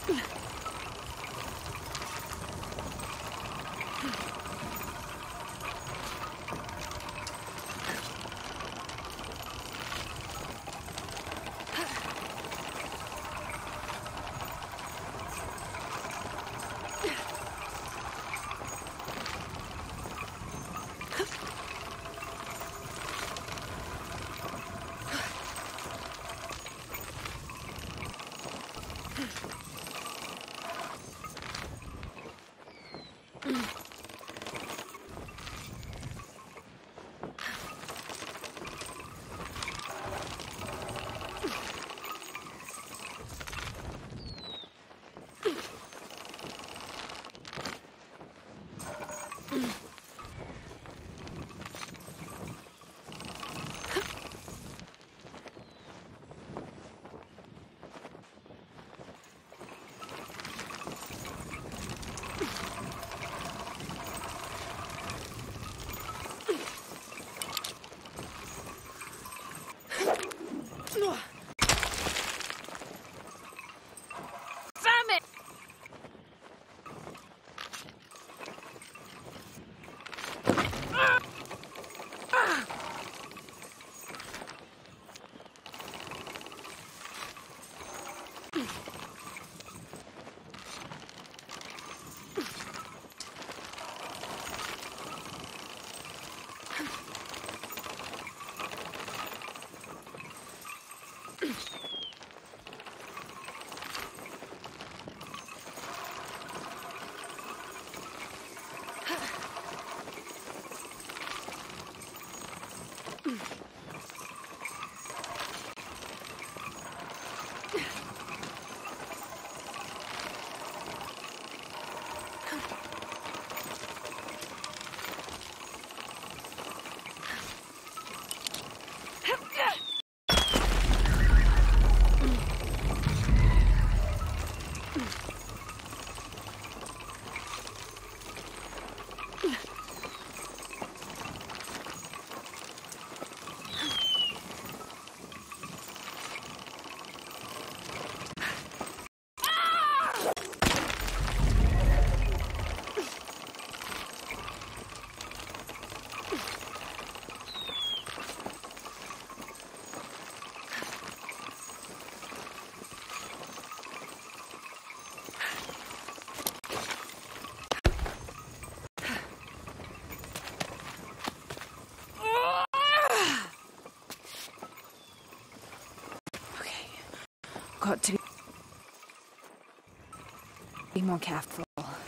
Got to be more careful.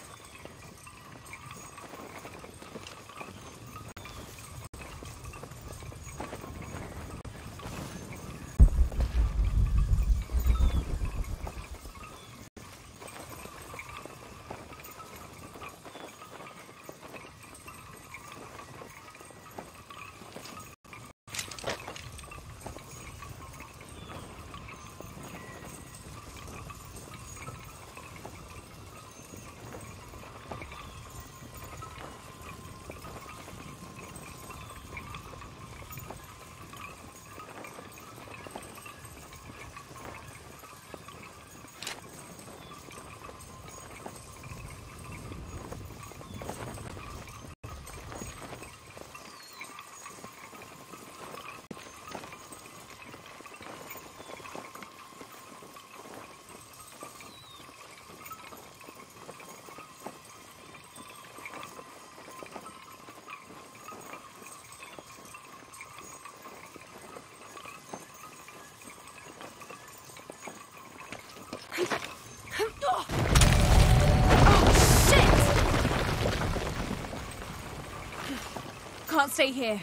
Can't stay here.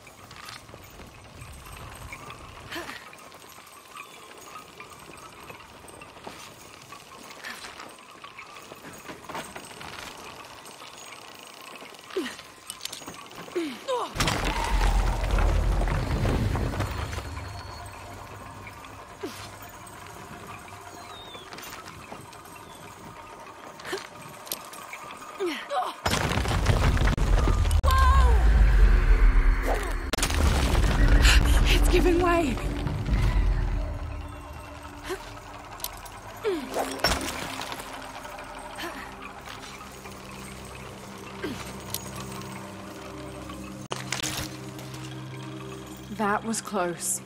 Giving way. That was close.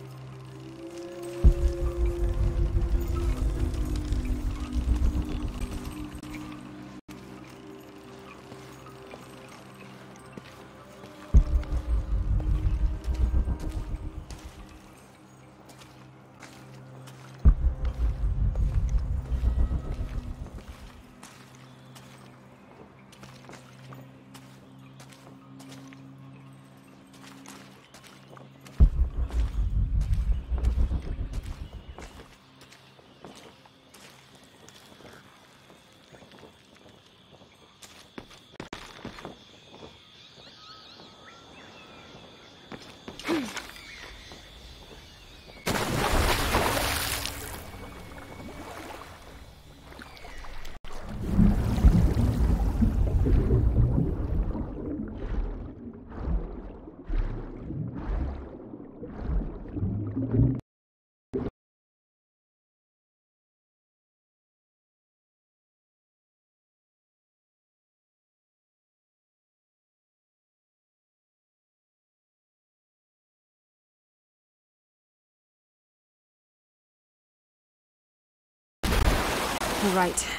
You're right.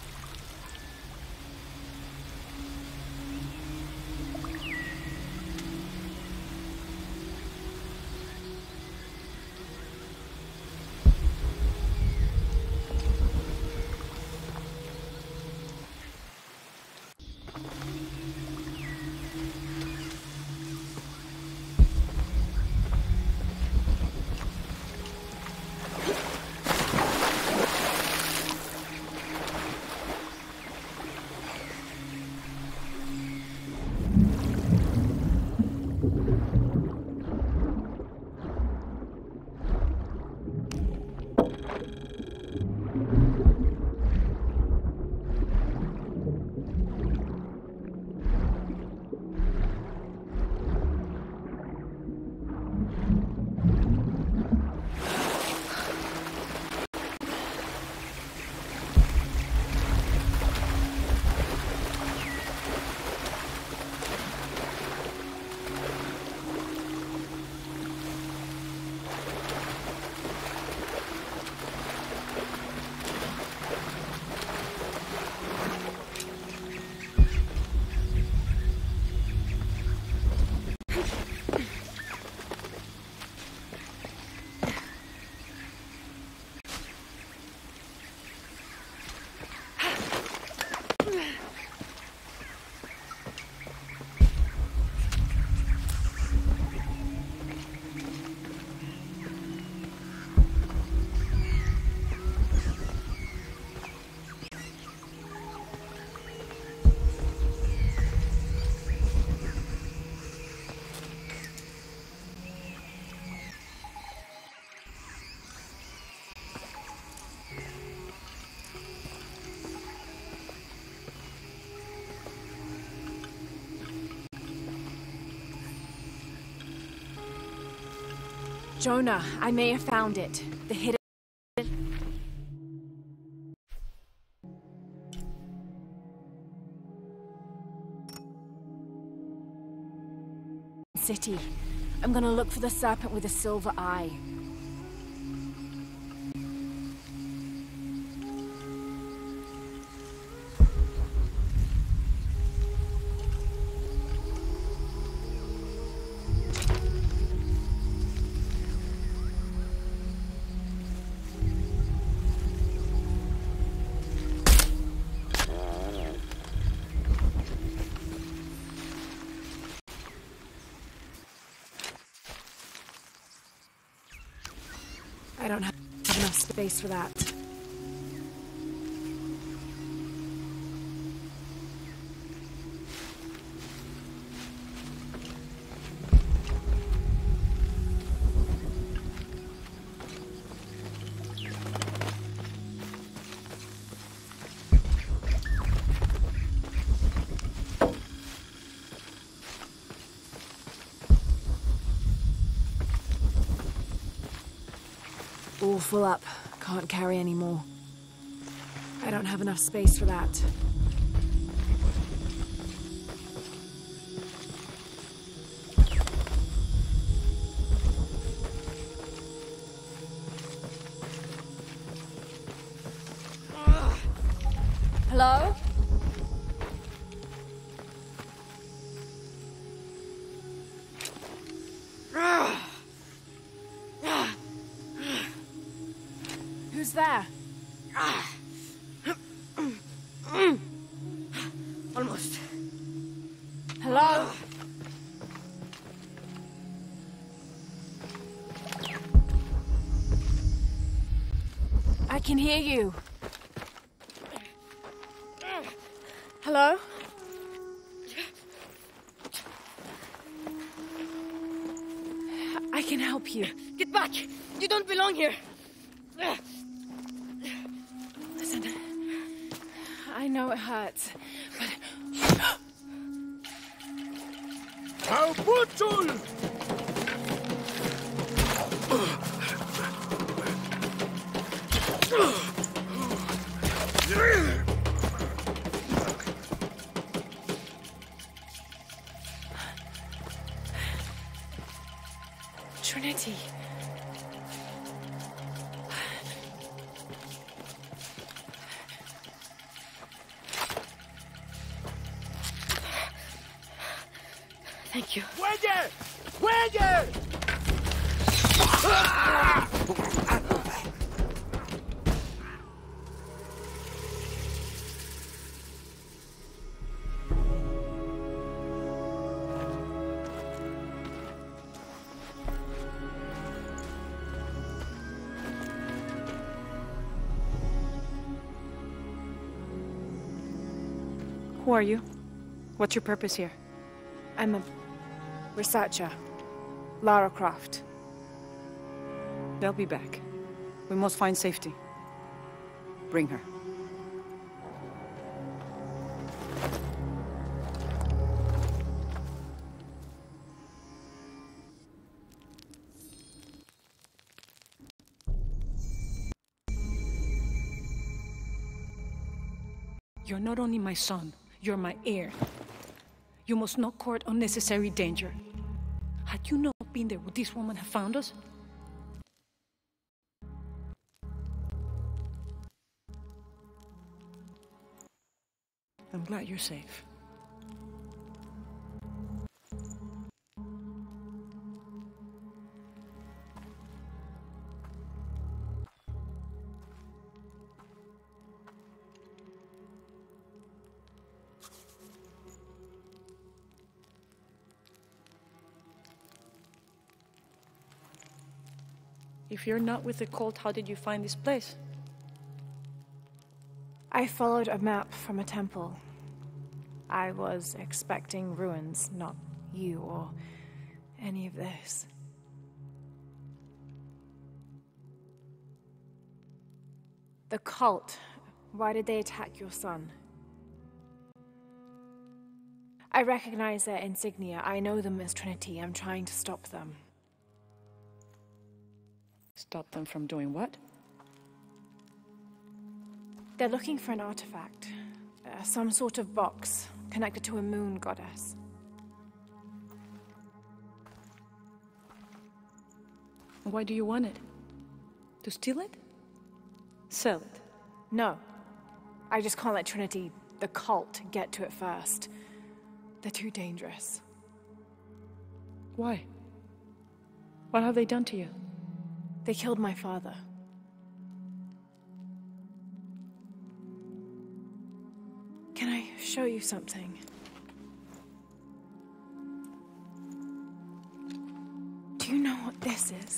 Jonah, I may have found it. The hidden city. I'm gonna look for the serpent with a silver eye. I don't have enough space for that. All full up. Can't carry any more. I don't have enough space for that. Hello? Who's there? Almost. Hello? I can hear you. Hello? I can help you. Get back! You don't belong here! Listen, I know it hurts, but... Kaputul! Trinity. Thank you. ¡Fuelle! ¡Fuelle! Who are you? What's your purpose here? I'm a researcher. Lara Croft. They'll be back. We must find safety. Bring her. You're not only my son, you're my heir. You must not court unnecessary danger. Had you not been there, would this woman have found us? I'm glad you're safe. If you're not with the cult, how did you find this place? I followed a map from a temple. I was expecting ruins, not you or any of this. The cult. Why did they attack your son? I recognize their insignia. I know them as Trinity. I'm trying to stop them. Stop them from doing what? They're looking for an artifact. Some sort of box connected to a moon goddess. Why do you want it? To steal it? Sell it? No. I just can't let Trinity, the cult, get to it first. They're too dangerous. Why? What have they done to you? They killed my father. Can I show you something? Do you know what this is?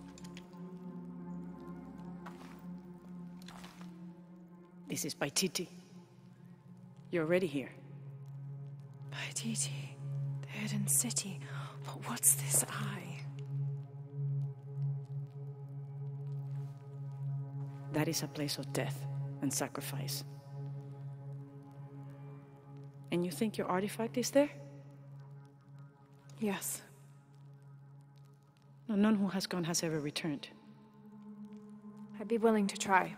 This is Paititi. You're already here. Paititi, the hidden city. But what's this eye? That is a place of death and sacrifice. And you think your artifact is there? Yes. No, none who has gone has ever returned. I'd be willing to try.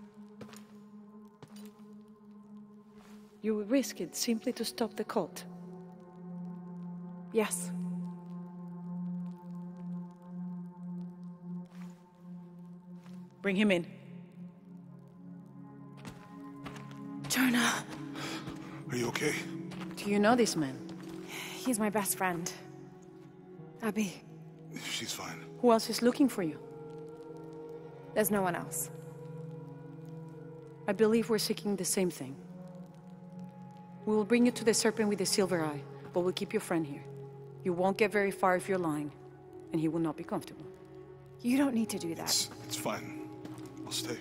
You would risk it simply to stop the cult? Yes. Bring him in. Jonah. Are you okay? Do you know this man? He's my best friend. Abby, She's fine. Who else is looking for you? there's no one else. I believe we're seeking the same thing. We will bring you to the serpent with the silver eye, but we'll keep your friend here. You won't get very far if you're lying, and he will not be comfortable. You don't need to do that. It's fine. I'll stay.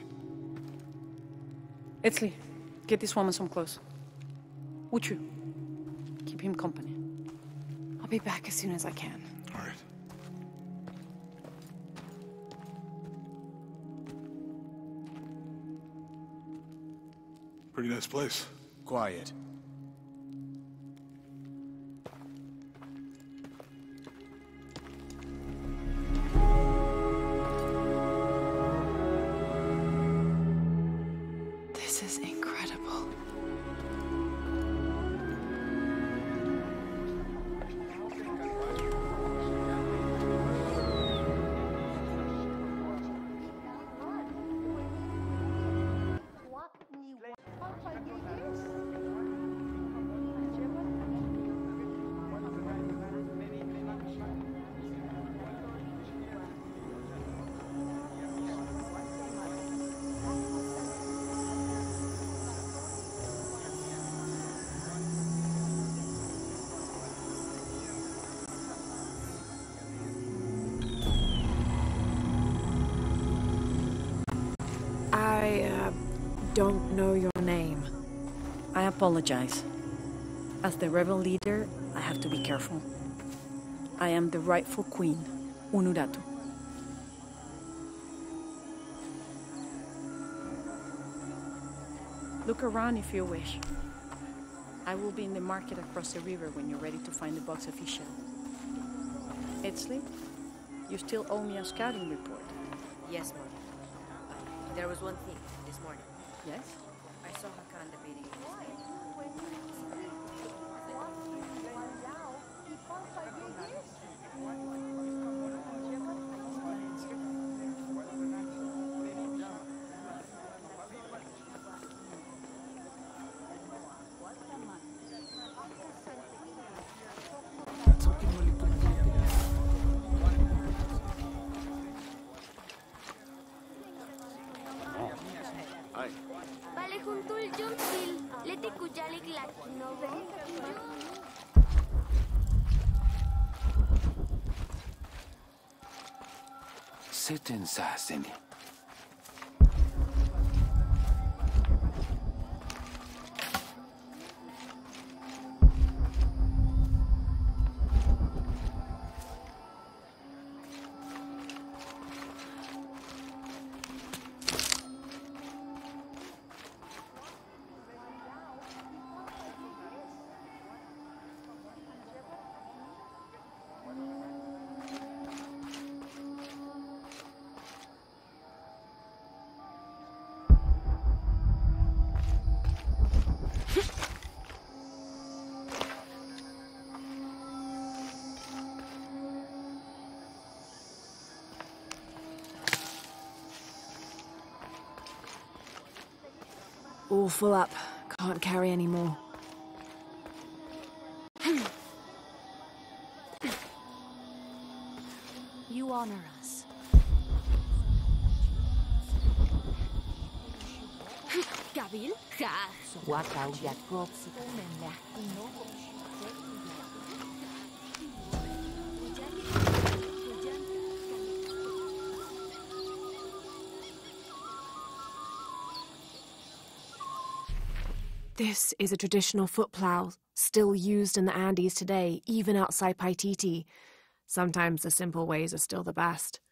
Etzli, get this woman some clothes. Uchu, keep him company. I'll be back as soon as I can. All right. Pretty nice place. Quiet. This is incredible. I don't know your name. I apologize. As the rebel leader, I have to be careful. I am the rightful queen, Unuratu. Look around if you wish. I will be in the market across the river when you're ready to find the box of fish. Etzli, you still owe me a scouting report. Yes, Mom. There was one thing this morning. Yes? I saw Hakan debating with his name. Balehuntul Jumsil, Leti Kujalik Latinovel. Sitten sääseni. All full up. Can't carry any more. You honor us. Gabil? Ha! Wakał jak chłopcy. This is a traditional foot plow, still used in the Andes today, even outside Paititi. Sometimes the simple ways are still the best.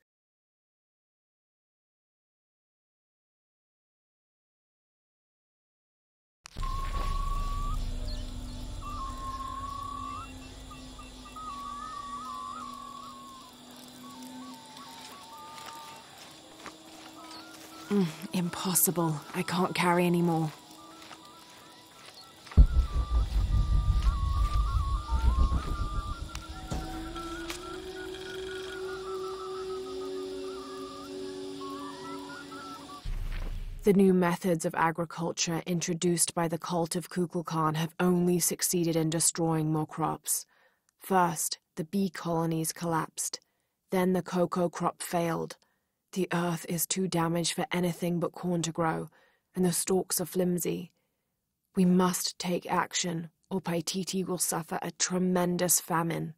Impossible. I can't carry any more. The new methods of agriculture introduced by the cult of Kukulkan have only succeeded in destroying more crops. First, the bee colonies collapsed. Then the cocoa crop failed. The earth is too damaged for anything but corn to grow, and the stalks are flimsy. We must take action, or Paititi will suffer a tremendous famine.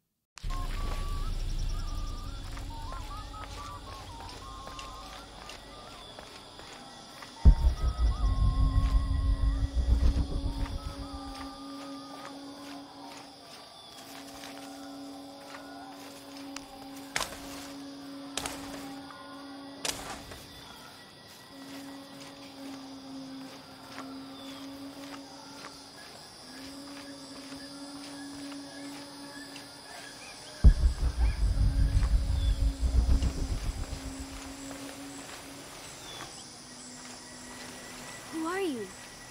Who are you?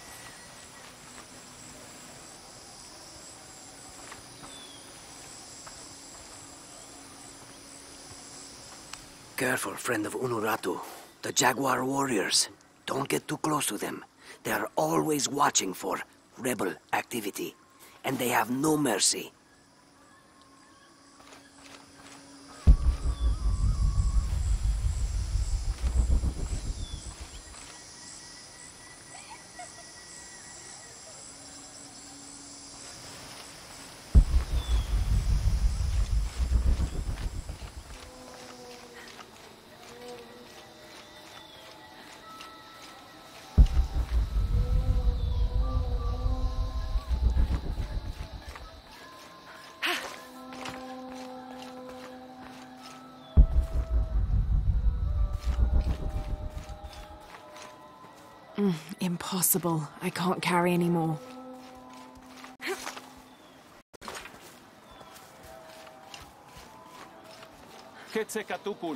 Careful, friend of Unuratu. The Jaguar warriors. Don't get too close to them. They are always watching for rebel activity. And they have no mercy. Impossible. I can't carry any more. Quetzalcoatl.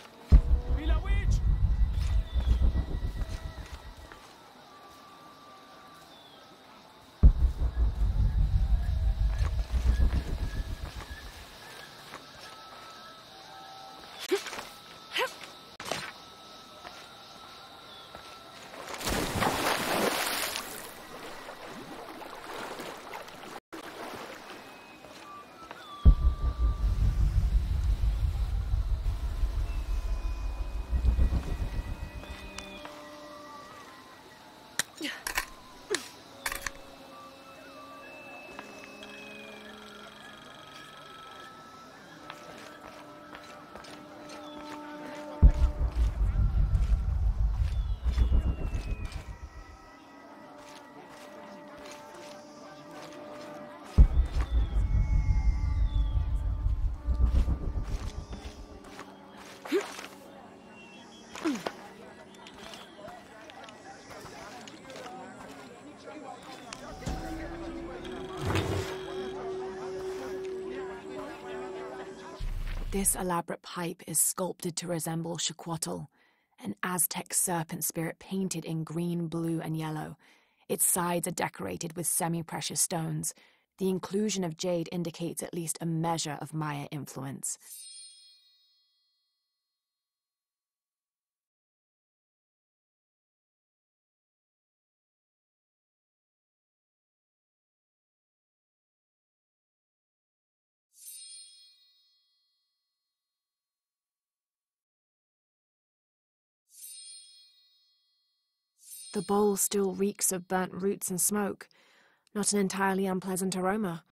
This elaborate pipe is sculpted to resemble Xicuatl, an Aztec serpent spirit painted in green, blue, and yellow. Its sides are decorated with semi-precious stones. The inclusion of jade indicates at least a measure of Maya influence. The bowl still reeks of burnt roots and smoke. Not an entirely unpleasant aroma.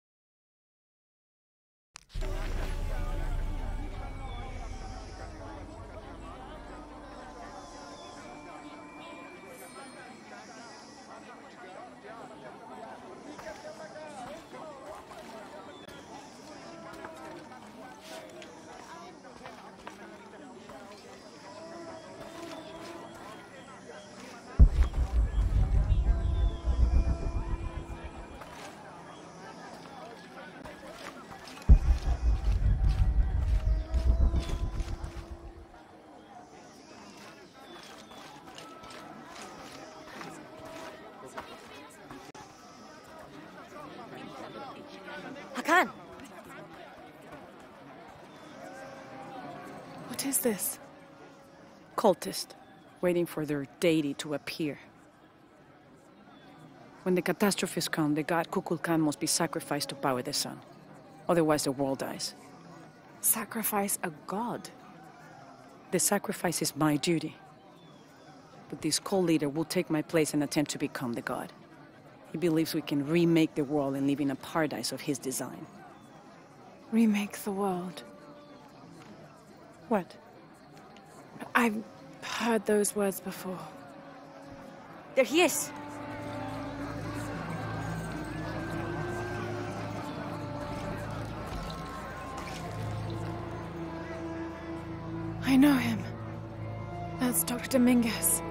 Hakan! What is this? Cultist. waiting for their deity to appear. When the catastrophes come, the god Kukulkan must be sacrificed to power the sun. Otherwise, the world dies. Sacrifice a god? The sacrifice is my duty. But this cult leader will take my place and attempt to become the god. He believes we can remake the world and live in a paradise of his design. Remake the world. What? I've heard those words before. There he is! I know him. That's Dr. Dominguez.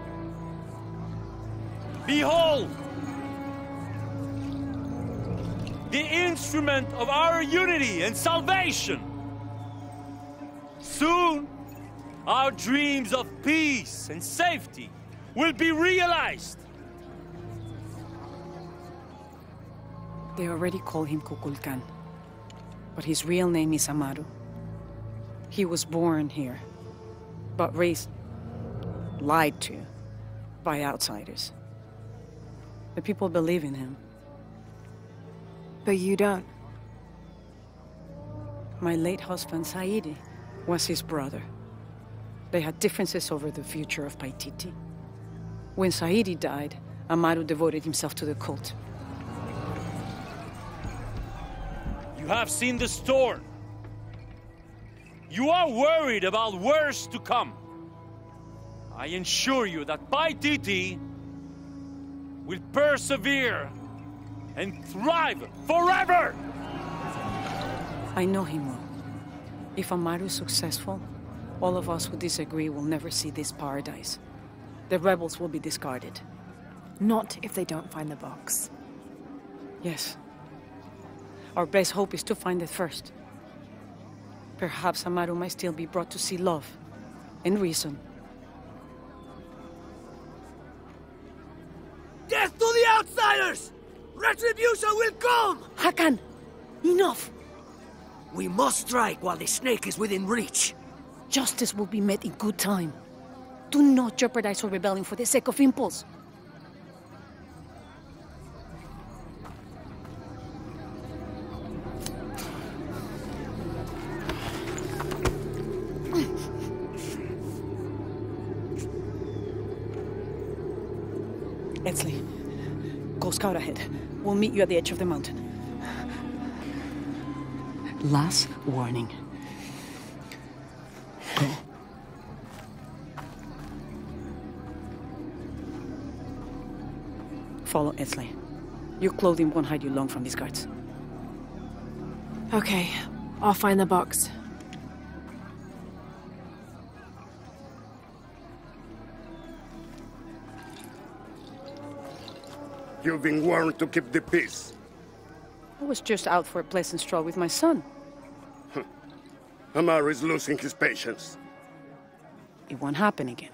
Behold! The instrument of our unity and salvation! Soon, our dreams of peace and safety will be realized! They already call him Kukulkan. But his real name is Amaru. He was born here, but raised, lied to, by outsiders. The people believe in him. But you don't. My late husband, Saidi, was his brother. They had differences over the future of Paititi. When Saidi died, Amaru devoted himself to the cult. You have seen the storm. You are worried about worse to come. I assure you that Paititi will persevere and thrive forever! I know him well. If Amaru is successful, all of us who disagree will never see this paradise. The rebels will be discarded. Not if they don't find the box. Yes. Our best hope is to find it first. Perhaps Amaru might still be brought to see love and reason. Death to the outsiders! Retribution will come! Hakan! Enough! We must strike while the snake is within reach. Justice will be met in good time. Do not jeopardize our rebellion for the sake of impulse. Etzli, go scout ahead. We'll meet you at the edge of the mountain. Last warning. Go. Follow Etzli. Your clothing won't hide you long from these guards. Okay, I'll find the box. You've been warned to keep the peace. I was just out for a pleasant stroll with my son. Amaru is losing his patience. It won't happen again.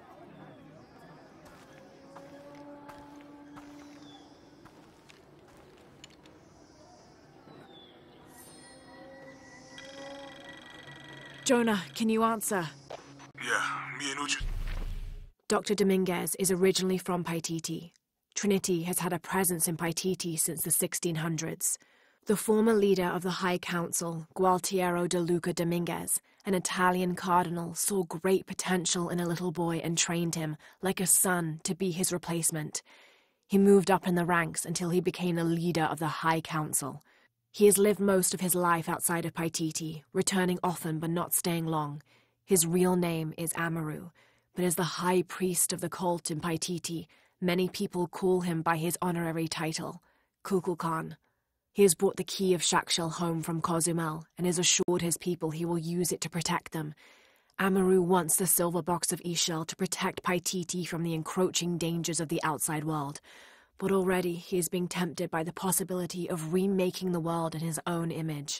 Jonah, can you answer? Yeah, me and Uche. Dr. Dominguez is originally from Paititi. Trinity has had a presence in Paititi since the 1600s. The former leader of the High Council, Gualtiero de Luca Dominguez, an Italian cardinal, saw great potential in a little boy and trained him, like a son, to be his replacement. He moved up in the ranks until he became the leader of the High Council. He has lived most of his life outside of Paititi, returning often but not staying long. His real name is Amaru, but as the high priest of the cult in Paititi, many people call him by his honorary title, Kukulkan. He has brought the key of Shakshel home from Cozumel and has assured his people he will use it to protect them. Amaru wants the silver box of Ixchel to protect Paititi from the encroaching dangers of the outside world, but already he is being tempted by the possibility of remaking the world in his own image.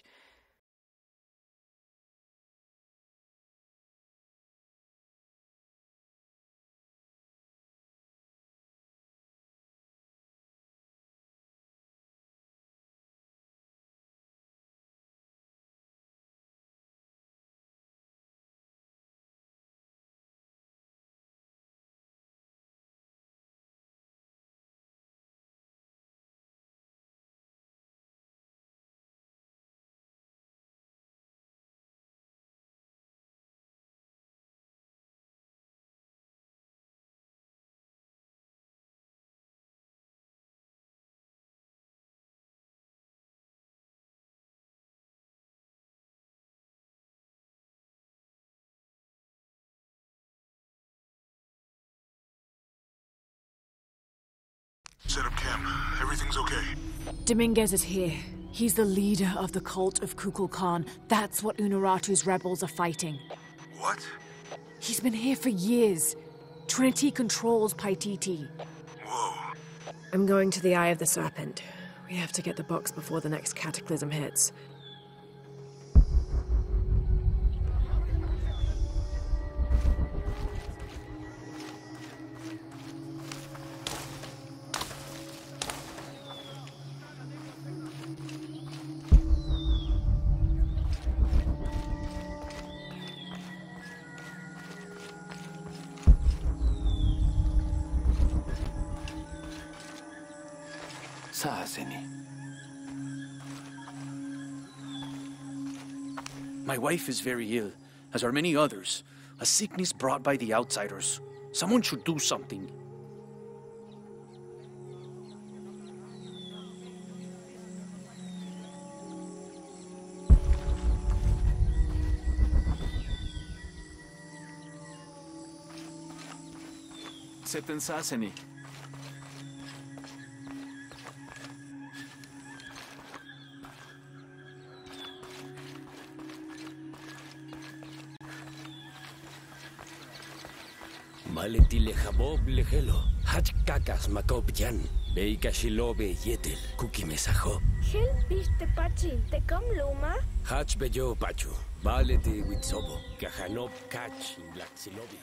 set up camp. Everything's okay. Dominguez is here. He's the leader of the cult of Kukulkan. That's what Unuratu's rebels are fighting. What? He's been here for years. Trinity controls Paititi. Whoa. I'm going to the Eye of the Serpent. We have to get the box before the next cataclysm hits. My wife is very ill, as are many others. A sickness brought by the outsiders. Someone should do something. Sitten saseni. Maleti lejabob lejelo. Hach kakas makopjan. Beika shilobe yetel. Kuki mesajo. Hel piste pachi, te kom luma? Hach beyo pachu. Baleti witsobo. Kahanop kach black silobi.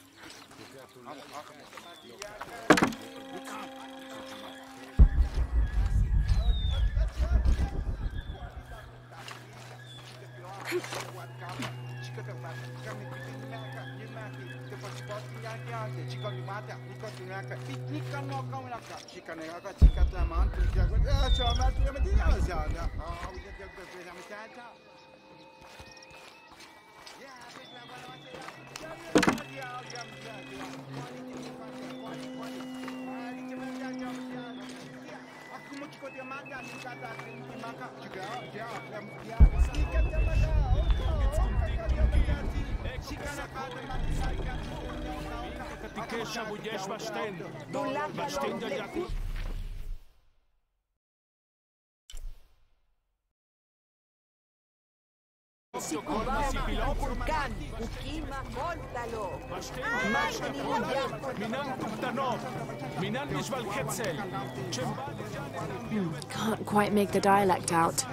Can't quite make the dialect out.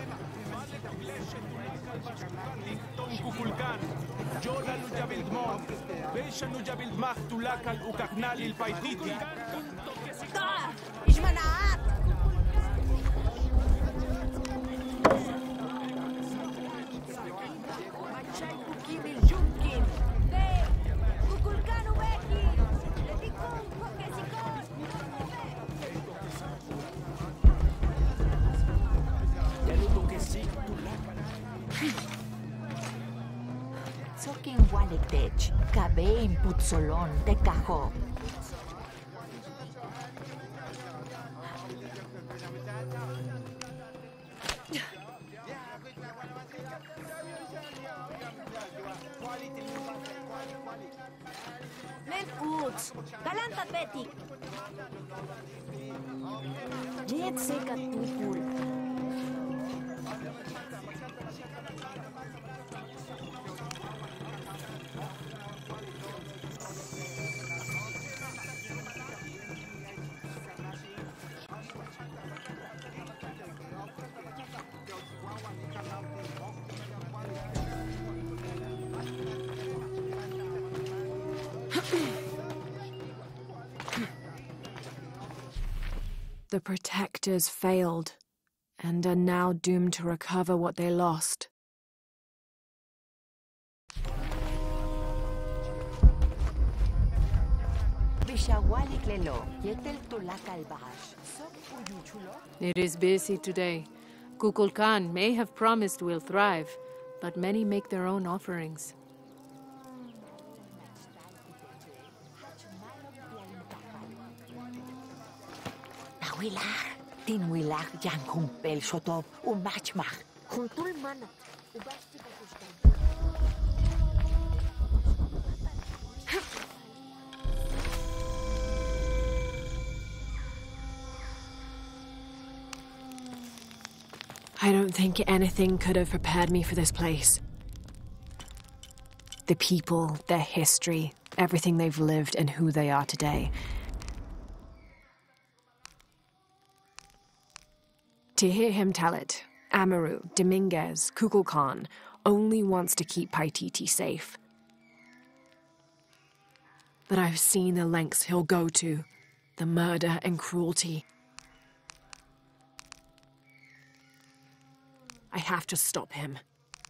Soking Waletech, Cabe in Putsolon, de Cajo. Men uts, galanta petik. Jet seka tukul. The Protectors failed, and are now doomed to recover what they lost. It is busy today. Kukulkan may have promised we'll thrive, but many make their own offerings. Nawilar, tinwilar yang kumpel sotob umachmach. Juntul mana. I don't think anything could have prepared me for this place. The people, their history, everything they've lived, and who they are today. To hear him tell it, Amaru, Dominguez, Kukulkan only wants to keep Paititi safe. But I've seen the lengths he'll go to, the murder and cruelty. I have to stop him.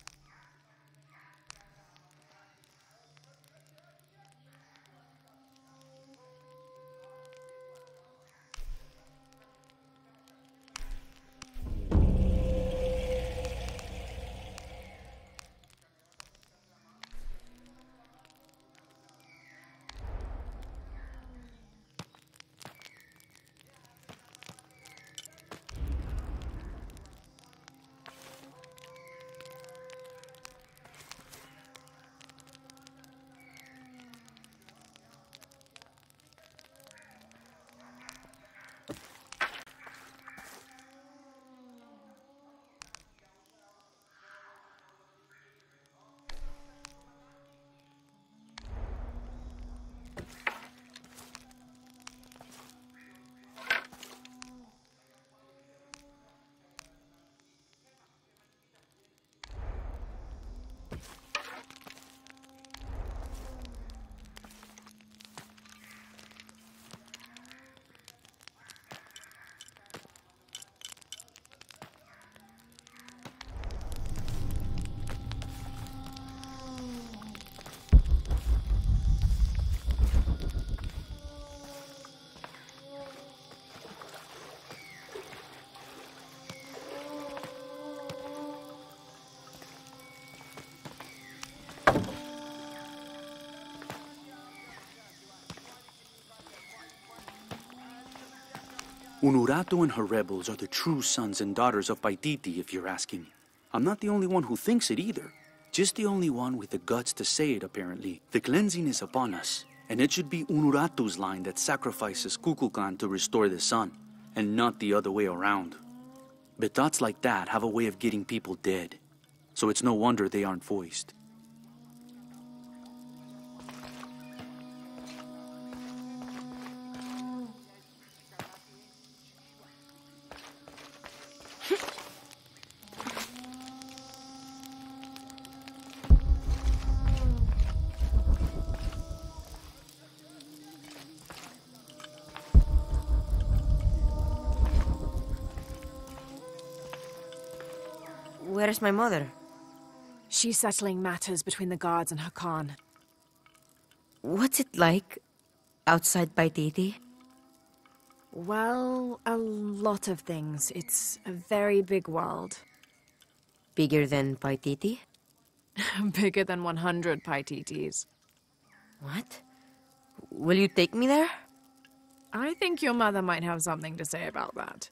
Unuratu and her rebels are the true sons and daughters of Paititi, if you're asking. I'm not the only one who thinks it either. Just the only one with the guts to say it, apparently. The cleansing is upon us, and it should be Unuratu's line that sacrifices Kukulkan to restore the sun, and not the other way around. But thoughts like that have a way of getting people dead, so it's no wonder they aren't voiced. Where is my mother? She's settling matters between the guards and Hakan. What's it like outside Paititi? Well, a lot of things. It's a very big world. Bigger than Paititi? Bigger than 100 Paititis. What? Will you take me there? I think your mother might have something to say about that.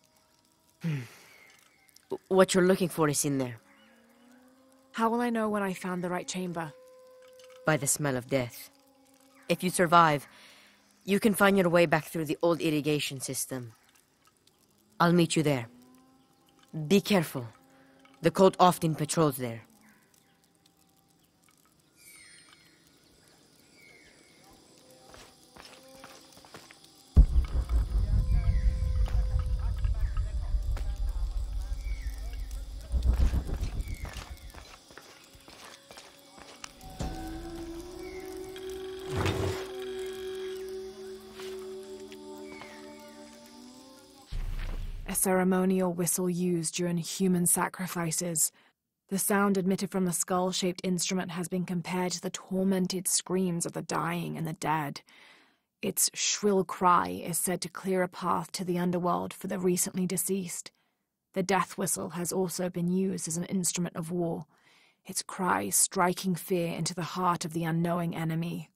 What you're looking for is in there. How will I know when I found the right chamber? By the smell of death. If you survive, you can find your way back through the old irrigation system. I'll meet you there. Be careful. The cult often patrols there. A ceremonial whistle used during human sacrifices. The sound emitted from the skull-shaped instrument has been compared to the tormented screams of the dying and the dead. Its shrill cry is said to clear a path to the underworld for the recently deceased. The death whistle has also been used as an instrument of war, its cry striking fear into the heart of the unknowing enemy.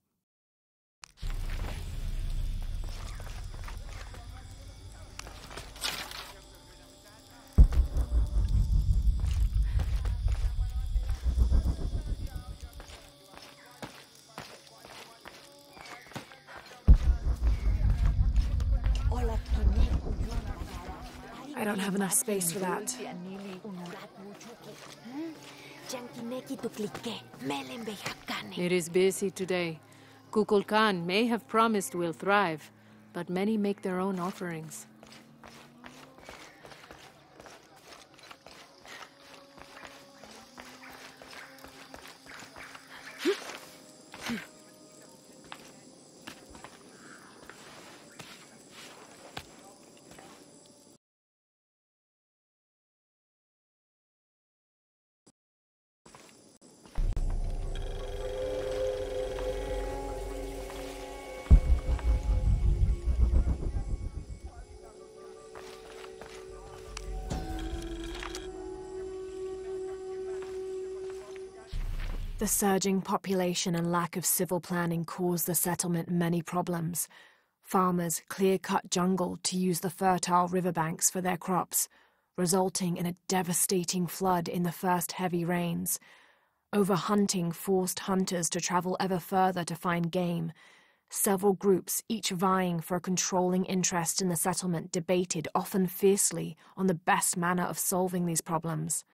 I don't have enough space for that. It is busy today. Kukulkan may have promised we'll thrive, but many make their own offerings. The surging population and lack of civil planning caused the settlement many problems. Farmers clear-cut jungle to use the fertile riverbanks for their crops, resulting in a devastating flood in the first heavy rains. Overhunting forced hunters to travel ever further to find game. Several groups, each vying for a controlling interest in the settlement, debated, often fiercely, on the best manner of solving these problems.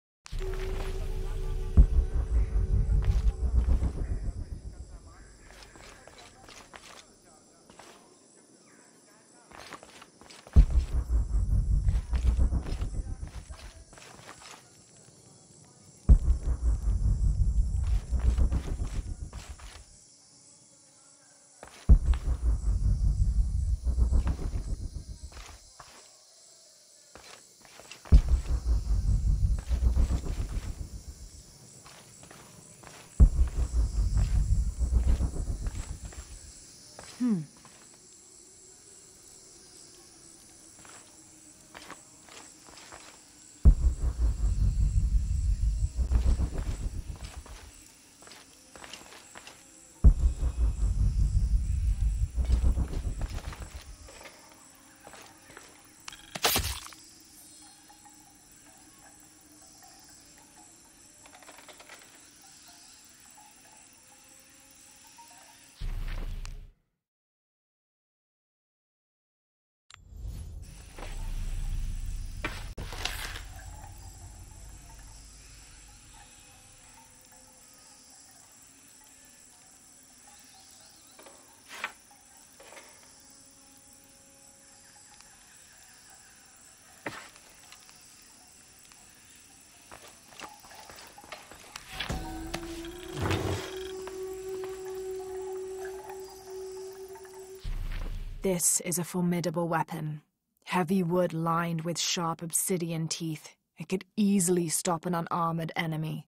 This is a formidable weapon. Heavy wood lined with sharp obsidian teeth. It could easily stop an unarmored enemy.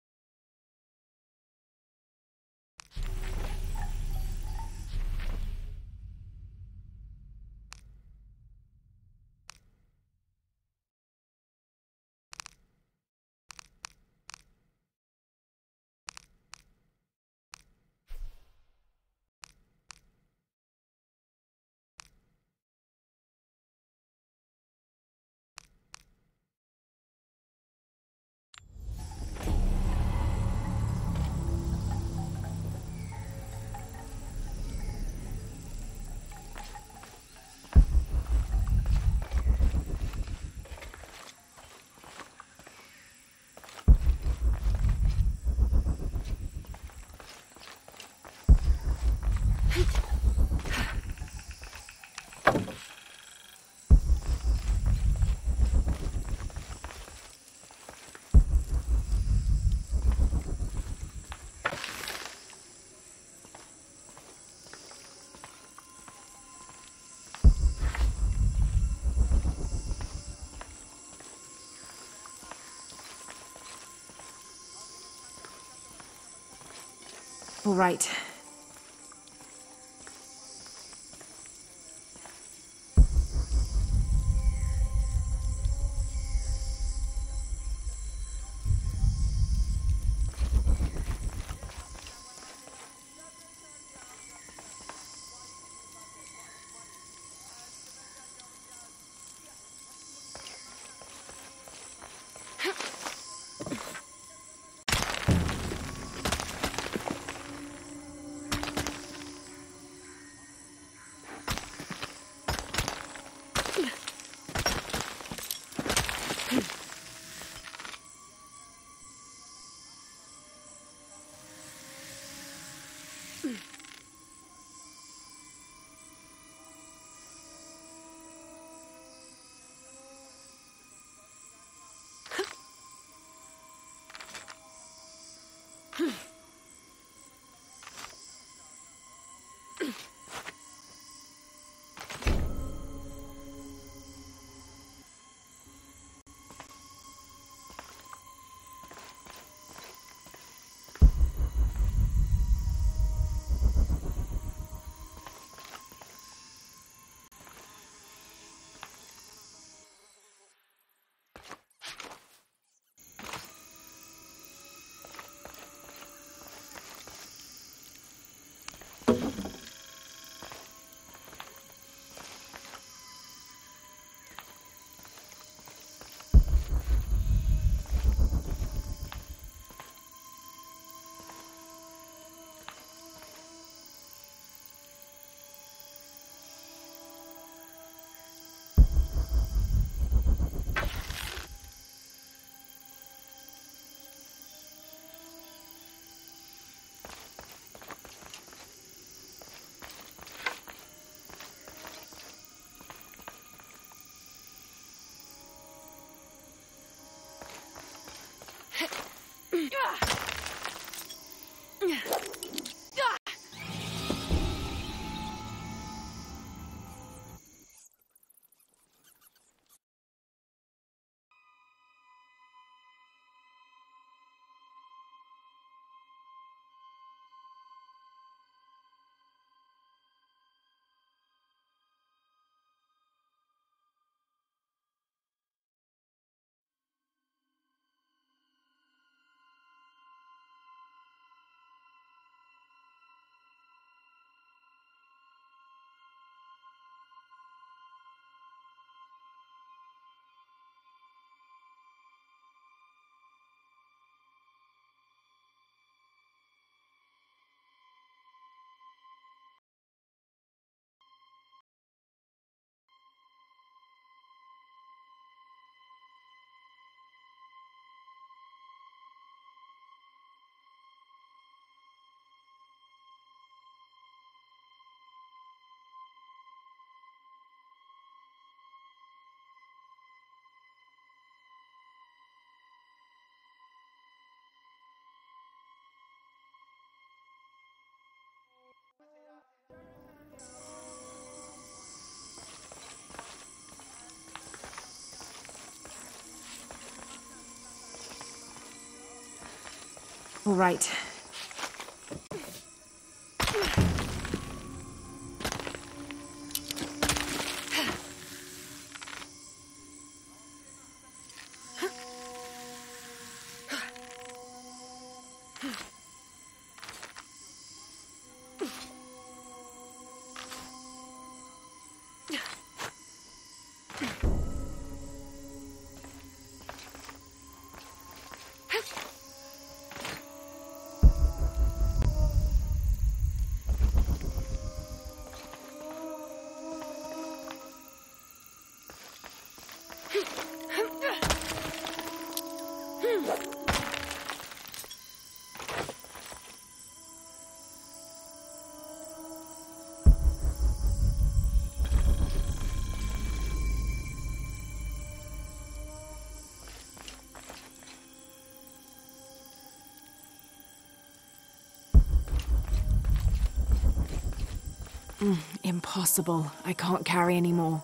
All right. All right. Impossible. I can't carry anymore.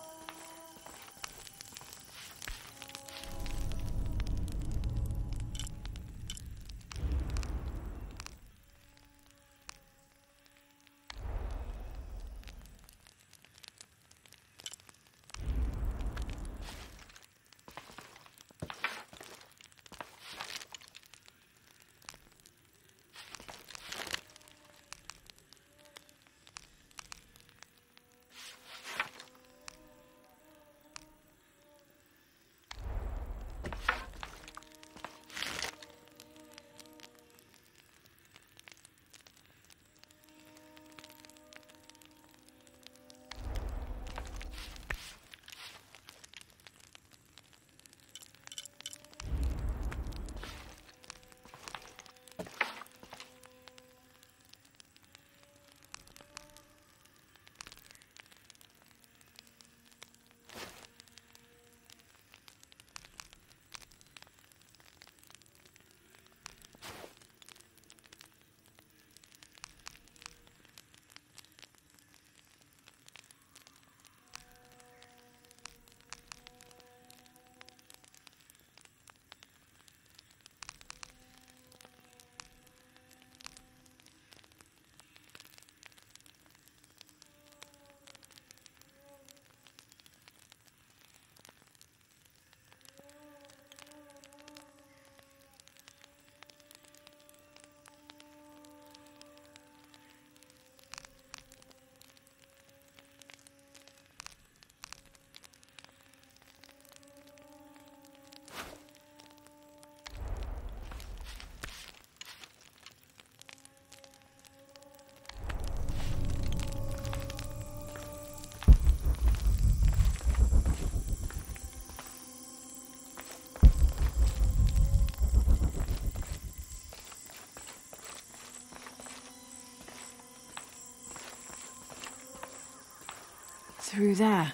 Through there.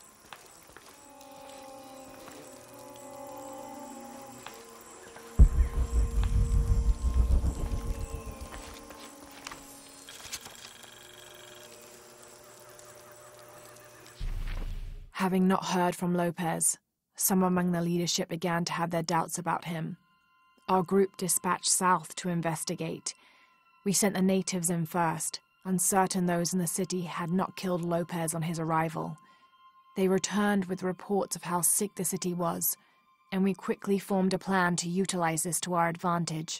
Having not heard from Lopez, some among the leadership began to have their doubts about him. Our group dispatched south to investigate. We sent the natives in first, uncertain those in the city had not killed Lopez on his arrival. They returned with reports of how sick the city was, and we quickly formed a plan to utilize this to our advantage.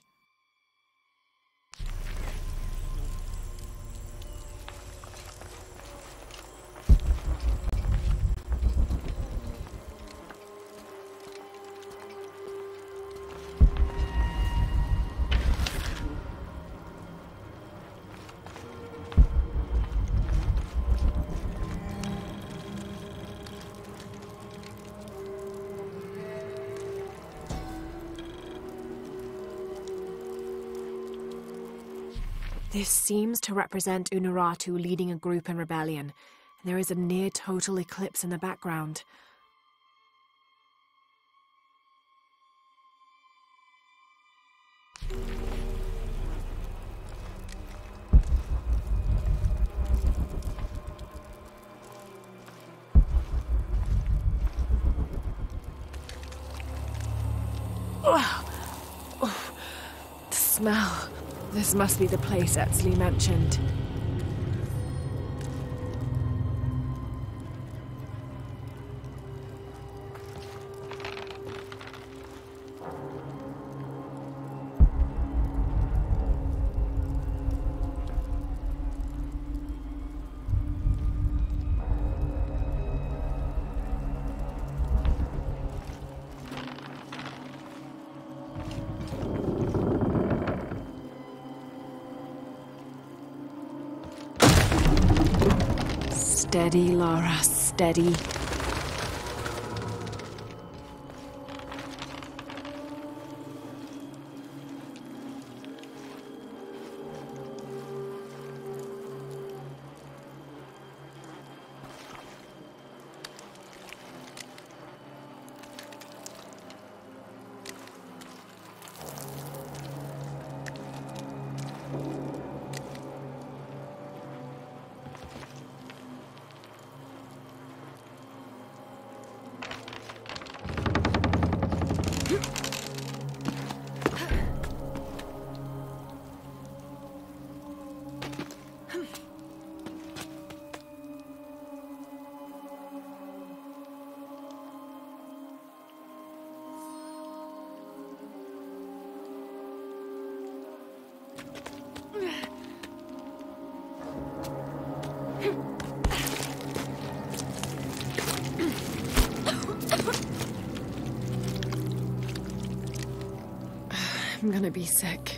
This seems to represent Unuratu leading a group in rebellion, and there is a near-total eclipse in the background. The smell. This must be the place Etzli mentioned. Steady, Lara, steady. I'm gonna be sick.